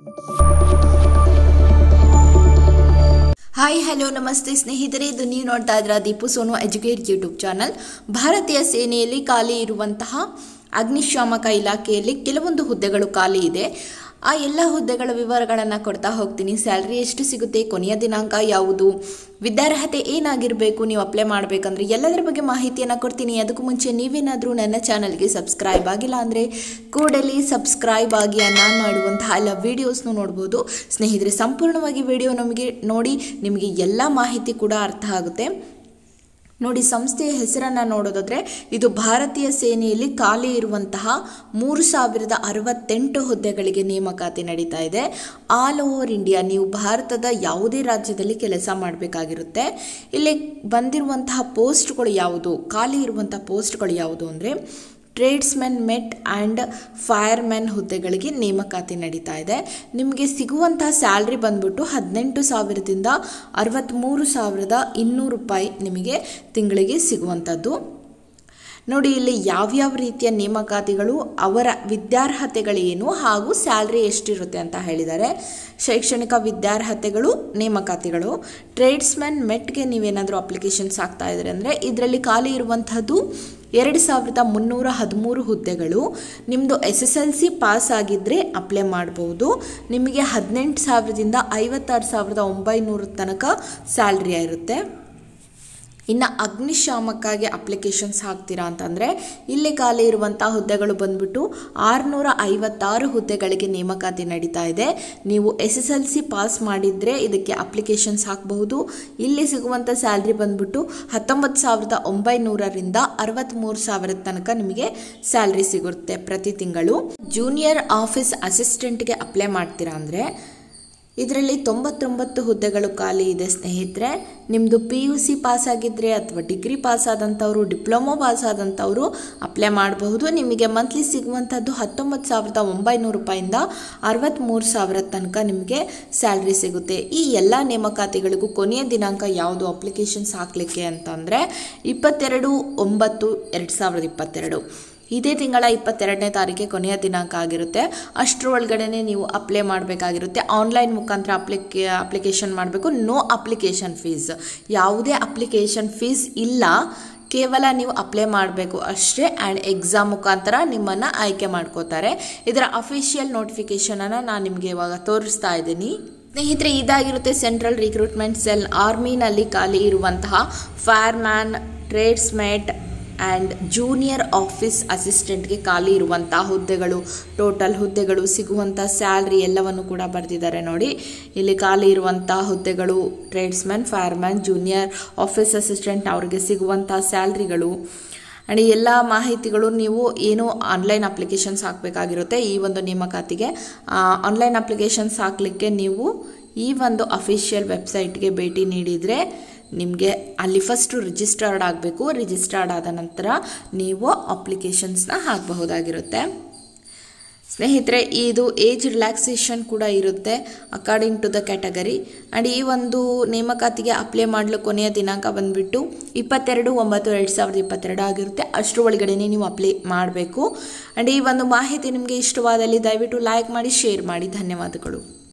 Hi hello ನಮಸ್ತೆ ಸ್ನೇಹಿತರೆ, ಇದು ನೀವು ನೋಡ್ತಾ ಇದ್ದೀರಾ Deepu Sonu educate YouTube channel. ಭಾರತೀಯ ಸೇನೆಯಲ್ಲಿ ಖಾಲಿ ಇರುವಂತಹ ಅಗ್ನಿಶಾಮಕ ಇಲಾಖೆಯಲ್ಲಿ ಕೆಲವೊಂದು ಹುದ್ದೆಗಳು ಖಾಲಿ ಇದೆ. ಆ ಎಲ್ಲ ಹುದ್ದೆಗಳ ವಿವರಗಳನ್ನು ಕೊಡ್ತಾ ಹೋಗ್ತೀನಿ. ಸ್ಯಾಲ್ರಿ ಎಷ್ಟು ಸಿಗುತ್ತೆ, ಕೊನೆಯ ದಿನಾಂಕ ಯಾವುದು, ವಿದ್ಯಾರ್ಹತೆ ಏನಾಗಿರಬೇಕು, ನೀವು ಅಪ್ಲೈ ಮಾಡಬೇಕಂದ್ರೆ ಎಲ್ಲದರ ಬಗ್ಗೆ ಮಾಹಿತಿಯನ್ನು ಕೊಡ್ತೀನಿ. ಅದಕ್ಕೂ ಮುಂಚೆ ನೀವೇನಾದರೂ ನನ್ನ ಚಾನಲ್ಗೆ ಸಬ್ಸ್ಕ್ರೈಬ್ ಆಗಿಲ್ಲ ಅಂದರೆ ಕೂಡಲೇ ಸಬ್ಸ್ಕ್ರೈಬ್ ಆಗಿ ನಾನು ಮಾಡುವಂತಹ ಎಲ್ಲ ವೀಡಿಯೋಸ್ನು ನೋಡ್ಬೋದು. ಸ್ನೇಹಿತರೆ, ಸಂಪೂರ್ಣವಾಗಿ ವಿಡಿಯೋ ನೋಡಿ ನಿಮಗೆ ಎಲ್ಲ ಮಾಹಿತಿ ಕೂಡ ಅರ್ಥ ಆಗುತ್ತೆ. ನೋಡಿ, ಸಂಸ್ಥೆಯ ಹೆಸರನ್ನು ನೋಡೋದಾದರೆ ಇದು ಭಾರತೀಯ ಸೇನೆಯಲ್ಲಿ ಖಾಲಿ ಇರುವಂತಹ 3068 ಹುದ್ದೆಗಳಿಗೆ ನೇಮಕಾತಿ ನಡೀತಾ ಇದೆ. ಆಲ್ ಓವರ್ ಇಂಡಿಯಾ, ನೀವು ಭಾರತದ ಯಾವುದೇ ರಾಜ್ಯದಲ್ಲಿ ಕೆಲಸ ಮಾಡಬೇಕಾಗಿರುತ್ತೆ. ಇಲ್ಲಿ ಬಂದಿರುವಂತಹ ಪೋಸ್ಟ್ಗಳು ಯಾವುದು, ಖಾಲಿ ಇರುವಂತಹ ಪೋಸ್ಟ್ಗಳು ಯಾವುದು ಅಂದರೆ ಟ್ರೇಡ್ಸ್ಮೆನ್, ಮೆಟ್ ಆ್ಯಂಡ್ ಫೈರ್ಮ್ಯಾನ್ ಹುದ್ದೆಗಳಿಗೆ ನೇಮಕಾತಿ ನಡೀತಾ ಇದೆ. ನಿಮಗೆ ಸಿಗುವಂತಹ ಸ್ಯಾಲ್ರಿ ಬಂದ್ಬಿಟ್ಟು 18,000ದಿಂದ 63,200 ರೂಪಾಯಿ ನಿಮಗೆ ತಿಂಗಳಿಗೆ ಸಿಗುವಂಥದ್ದು. ನೋಡಿ, ಇಲ್ಲಿ ಯಾವ್ಯಾವ ರೀತಿಯ ನೇಮಕಾತಿಗಳು, ಅವರ ವಿದ್ಯಾರ್ಹತೆಗಳೇನು ಹಾಗೂ ಸ್ಯಾಲ್ರಿ ಎಷ್ಟಿರುತ್ತೆ ಅಂತ ಹೇಳಿದ್ದಾರೆ. ಶೈಕ್ಷಣಿಕ ವಿದ್ಯಾರ್ಹತೆಗಳು, ನೇಮಕಾತಿಗಳು. ಟ್ರೇಡ್ಸ್ಮೆನ್ ಮೆಟ್ಗೆ ನೀವೇನಾದರೂ ಅಪ್ಲಿಕೇಶನ್ಸ್ ಹಾಕ್ತಾ ಇದ್ದಾರೆ ಅಂದರೆ ಇದರಲ್ಲಿ ಖಾಲಿ ಇರುವಂಥದ್ದು 2313 ಹುದ್ದೆಗಳು. ನಿಮ್ಮದು SSLC ಪಾಸ್ ಆಗಿದ್ದರೆ ಅಪ್ಲೈ ಮಾಡ್ಬೋದು. ನಿಮಗೆ 18,000ದಿಂದ 56,900 ತನಕ ಸ್ಯಾಲ್ರಿ ಇರುತ್ತೆ. ಇನ್ನು ಅಗ್ನಿಶಾಮಕ್ಕಾಗಿ ಅಪ್ಲಿಕೇಶನ್ಸ್ ಹಾಕ್ತೀರಾ ಅಂತಂದರೆ ಇಲ್ಲಿ ಖಾಲಿ ಇರುವಂಥ ಹುದ್ದೆಗಳು ಬಂದ್ಬಿಟ್ಟು 656 ಹುದ್ದೆಗಳಿಗೆ ನೇಮಕಾತಿ ನಡೀತಾ ಇದೆ. ನೀವು SSLC ಪಾಸ್ ಮಾಡಿದರೆ ಇದಕ್ಕೆ ಅಪ್ಲಿಕೇಶನ್ಸ್ ಹಾಕಬಹುದು. ಇಲ್ಲಿ ಸಿಗುವಂಥ ಸ್ಯಾಲ್ರಿ ಬಂದ್ಬಿಟ್ಟು 19,900ರಿಂದ 63,000 ತನಕ ನಿಮಗೆ ಸ್ಯಾಲ್ರಿ ಸಿಗುತ್ತೆ ಪ್ರತಿ ತಿಂಗಳು. ಜೂನಿಯರ್ ಆಫೀಸ್ ಅಸಿಸ್ಟೆಂಟ್ಗೆ ಅಪ್ಲೈ ಮಾಡ್ತೀರಾ ಅಂದರೆ ಇದರಲ್ಲಿ 99 ಹುದ್ದೆಗಳು ಖಾಲಿ ಇದೆ. ಸ್ನೇಹಿತರೆ, ನಿಮ್ಮದು PUC ಪಾಸ್ ಆಗಿದ್ದರೆ ಅಥವಾ ಡಿಗ್ರಿ ಪಾಸ್ ಆದಂಥವರು, ಡಿಪ್ಲೊಮೊ ಪಾಸ್ ಆದಂಥವರು ಅಪ್ಲೈ ಮಾಡಬಹುದು. ನಿಮಗೆ ಮಂತ್ಲಿ ಸಿಗುವಂಥದ್ದು 19,900 ರೂಪಾಯಿಂದ 63,000 ತನಕ ನಿಮಗೆ ಸ್ಯಾಲ್ರಿ ಸಿಗುತ್ತೆ. ಈ ಎಲ್ಲ ನೇಮಕಾತಿಗಳಿಗೂ ಕೊನೆಯ ದಿನಾಂಕ ಯಾವುದು ಅಪ್ಲಿಕೇಶನ್ಸ್ ಹಾಕಲಿಕ್ಕೆ ಅಂತಂದರೆ 22/9/2022. ಇದೇ ತಿಂಗಳ 22ನೇ ತಾರೀಕಿಗೆ ಕೊನೆಯ ದಿನಾಂಕ ಆಗಿರುತ್ತೆ. ಅಷ್ಟರ ಒಳಗಡೆ ನೀವು ಅಪ್ಲೈ ಮಾಡಬೇಕಾಗಿರುತ್ತೆ. ಆನ್ಲೈನ್ ಮುಖಾಂತರ ಅಪ್ಲಿಕೇಶನ್ ಮಾಡಬೇಕು. ನೋ ಅಪ್ಲಿಕೇಶನ್ ಫೀಸ್, ಯಾವುದೇ ಅಪ್ಲಿಕೇಶನ್ ಫೀಸ್ ಇಲ್ಲ. ಕೇವಲ ನೀವು ಅಪ್ಲೈ ಮಾಡಬೇಕು ಅಷ್ಟೇ. ಆ್ಯಂಡ್ ಎಕ್ಸಾಮ್ ಮುಖಾಂತರ ನಿಮ್ಮನ್ನು ಆಯ್ಕೆ ಮಾಡ್ಕೋತಾರೆ. ಇದರ ಅಫಿಷಿಯಲ್ ನೋಟಿಫಿಕೇಷನನ್ನು ನಾನು ನಿಮಗೆ ಇವಾಗ ತೋರಿಸ್ತಾ ಇದ್ದೀನಿ. ಸ್ನೇಹಿತರೆ, ಇದಾಗಿರುತ್ತೆ ಸೆಂಟ್ರಲ್ ರಿಕ್ರೂಟ್ಮೆಂಟ್ ಸೆಲ್ ಆರ್ಮಿನಲ್ಲಿ ಖಾಲಿ ಇರುವಂತಹ fireman, tradesman and junior office ಅಸಿಸ್ಟೆಂಟ್ಗೆ ಖಾಲಿ ಇರುವಂಥ ಹುದ್ದೆಗಳು, ಟೋಟಲ್ ಹುದ್ದೆಗಳು, ಸಿಗುವಂಥ ಸ್ಯಾಲ್ರಿ ಎಲ್ಲವನ್ನು ಕೂಡ ಬರೆದಿದ್ದಾರೆ. ನೋಡಿ, ಇಲ್ಲಿ ಖಾಲಿ ಇರುವಂಥ ಹುದ್ದೆಗಳು tradesman, fireman, junior office assistant ಅವ್ರಿಗೆ ಸಿಗುವಂಥ ಸ್ಯಾಲ್ರಿಗಳು ಆ್ಯಂಡ್ ಎಲ್ಲ ಮಾಹಿತಿಗಳು. ನೀವು ಏನು ಆನ್ಲೈನ್ ಅಪ್ಲಿಕೇಶನ್ಸ್ ಹಾಕಬೇಕಾಗಿರುತ್ತೆ ಈ ಒಂದು ನೇಮಕಾತಿಗೆ. ಆನ್ಲೈನ್ ಅಪ್ಲಿಕೇಶನ್ಸ್ ಹಾಕಲಿಕ್ಕೆ ನೀವು ಈ ಒಂದು ಅಫಿಷಿಯಲ್ ವೆಬ್ಸೈಟ್ಗೆ ಭೇಟಿ ನೀಡಿದರೆ ನಿಮಗೆ ಅಲ್ಲಿ ಫಸ್ಟು ರಿಜಿಸ್ಟರ್ಡ್ ಆಗಬೇಕು. ರಿಜಿಸ್ಟರ್ಡ್ ಆದ ನಂತರ ನೀವು ಅಪ್ಲಿಕೇಶನ್ಸ್ನ ಹಾಕಬಹುದಾಗಿರುತ್ತೆ. ಸ್ನೇಹಿತರೆ, ಇದು ಏಜ್ ರಿಲ್ಯಾಕ್ಸೇಷನ್ ಕೂಡ ಇರುತ್ತೆ according to the category. And ಈ ಒಂದು ನೇಮಕಾತಿಗೆ ಅಪ್ಲೈ ಮಾಡಲು ಕೊನೆಯ ದಿನಾಂಕ ಬಂದುಬಿಟ್ಟು 22/9/2022 ಆಗಿರುತ್ತೆ. ಅಷ್ಟರ ಒಳಗಡೆ ನೀವು ಅಪ್ಲೈ ಮಾಡಬೇಕು. ಆ್ಯಂಡ್ ಈ ಒಂದು ಮಾಹಿತಿ ನಿಮಗೆ ಇಷ್ಟವಾದಲ್ಲಿ ದಯವಿಟ್ಟು ಲೈಕ್ ಮಾಡಿ, ಶೇರ್ ಮಾಡಿ. ಧನ್ಯವಾದಗಳು.